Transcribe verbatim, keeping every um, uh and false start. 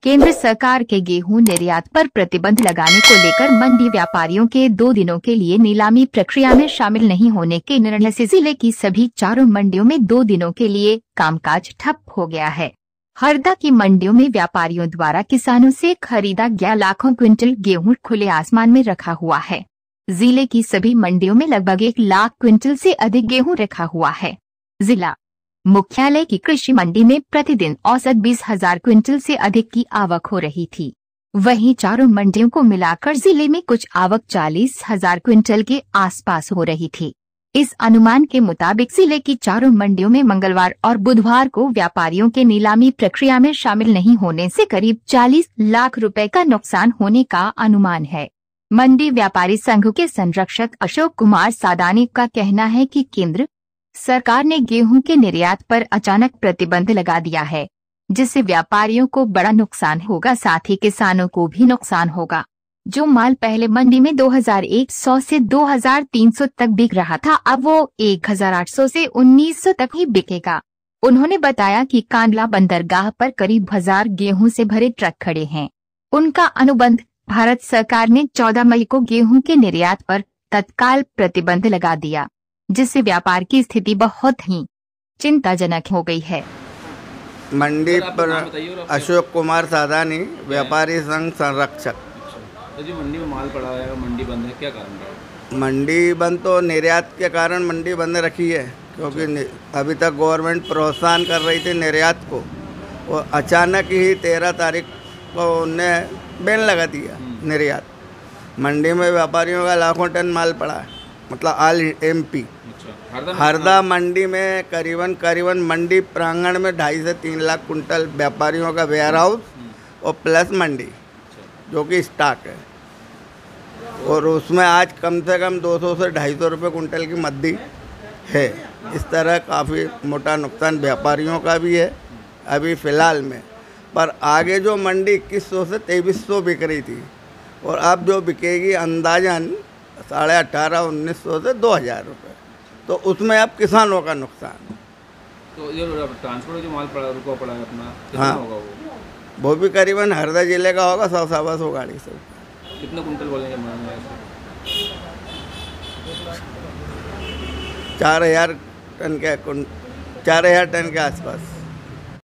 केंद्र सरकार के गेहूं निर्यात पर प्रतिबंध लगाने को लेकर मंडी व्यापारियों के दो दिनों के लिए नीलामी प्रक्रिया में शामिल नहीं होने के निर्णय से जिले की सभी चारों मंडियों में दो दिनों के लिए कामकाज ठप हो गया है। हरदा की मंडियों में व्यापारियों द्वारा किसानों से खरीदा गया लाखों क्विंटल गेहूं खुले आसमान में रखा हुआ है। जिले की सभी मंडियों में लगभग एक लाख क्विंटल से अधिक गेहूं रखा हुआ है। जिला मुख्यालय की कृषि मंडी में प्रतिदिन औसत बीस हजार क्विंटल से अधिक की आवक हो रही थी। वहीं चारों मंडियों को मिलाकर जिले में कुछ आवक चालीस हजार क्विंटल के आसपास हो रही थी। इस अनुमान के मुताबिक जिले की चारों मंडियों में मंगलवार और बुधवार को व्यापारियों के नीलामी प्रक्रिया में शामिल नहीं होने से करीब चालीस लाख रुपए का नुकसान होने का अनुमान है। मंडी व्यापारी संघ के संरक्षक अशोक कुमार सादानी का कहना है कि केंद्र सरकार ने गेहूं के निर्यात पर अचानक प्रतिबंध लगा दिया है, जिससे व्यापारियों को बड़ा नुकसान होगा, साथ ही किसानों को भी नुकसान होगा। जो माल पहले मंडी में दो हज़ार एक सौ से दो हज़ार तीन सौ तक बिक रहा था, अब वो एक हज़ार आठ सौ से उन्नीस सौ तक ही बिकेगा। उन्होंने बताया कि कांडला बंदरगाह पर करीब हजार गेहूं से भरे ट्रक खड़े हैं। उनका अनुबंध भारत सरकार ने चौदह मई को गेहूं के निर्यात पर तत्काल प्रतिबंध लगा दिया, जिससे व्यापार की स्थिति बहुत ही चिंताजनक हो गई है। मंडी पर अशोक कुमार सादानी, व्यापारी संघ संरक्षक। तो जी मंडी में माल पड़ा है, मंडी बंद है, क्या कारण है? मंडी बंद तो निर्यात के कारण मंडी बंद रखी है, क्योंकि अभी तक गवर्नमेंट प्रोत्साहन कर रही थी निर्यात को, और अचानक ही तेरह तारीख को उनने बैन लगा दिया निर्यात। मंडी में व्यापारियों का लाखों टन माल पड़ा है, मतलब ऑल एमपी। हरदा मंडी में करीबन करीबन मंडी प्रांगण में ढाई से तीन लाख कुंटल व्यापारियों का वेयर हाउस और प्लस मंडी जो कि स्टॉक है, और उसमें आज कम से कम दो सौ से ढाई सौ रुपये कुंटल की मद्दी है। इस तरह काफ़ी मोटा नुकसान व्यापारियों का भी है अभी फ़िलहाल में। पर आगे जो मंडी इक्कीस सौ से तेईस सौ बिक रही थी, और अब जो बिकेगी अंदाजन साढ़े अठारह उन्नीस सौ से दो हज़ार रुपये, तो उसमें अब किसानों का नुकसान। तो ये ट्रांसपोर्ट जो माल पड़ा रुका पड़ा है अपना, कितना हाँ होगा वो? वो भी करीबन हरदा जिले का होगा, सौ सवा सौ गाड़ी से। कितना कुंटल बोलेंगे? चार हजार टन के चार हजार टन के आसपास।